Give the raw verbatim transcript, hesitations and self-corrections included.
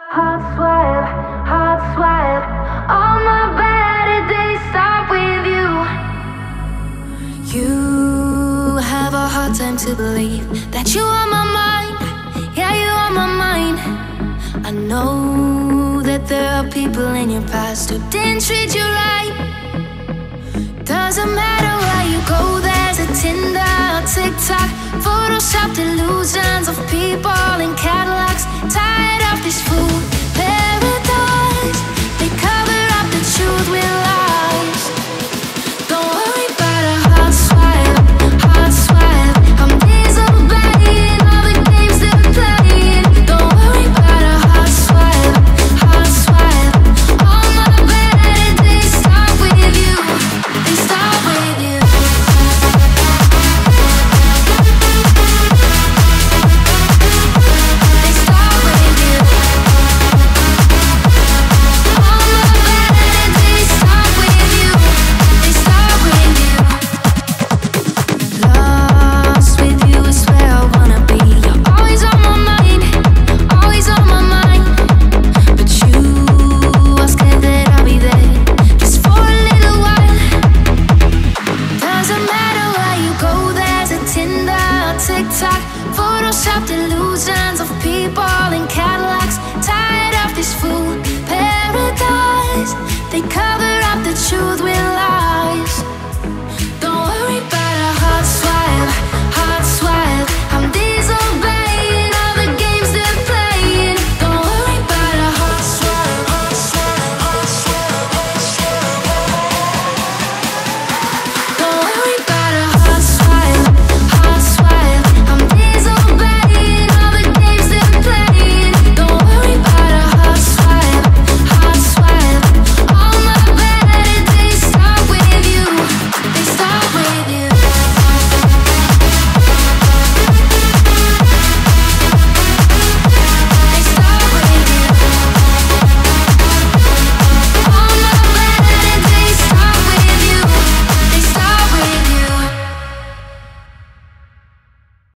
Hearts wild, hearts wild. All my better days start with you. You have a hard time to believe that you are my mind. Yeah, you are my mind. I know that there are people in your past who didn't treat you right. Doesn't matter where you go, there's a Tinder or TikTok, photoshopped illusions of people in Cadillacs. Tired